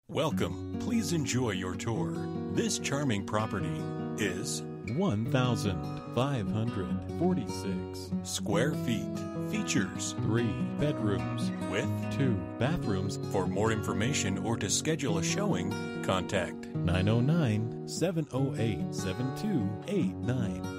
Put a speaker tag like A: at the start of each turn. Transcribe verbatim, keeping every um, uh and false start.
A: Welcome. Please enjoy your tour. This charming property is
B: one thousand five hundred forty-six
A: square feet. Features
B: three bedrooms
A: with
B: two bathrooms.
A: For more information or to schedule a showing, contact
B: nine oh nine, seven oh eight, seven two eight nine.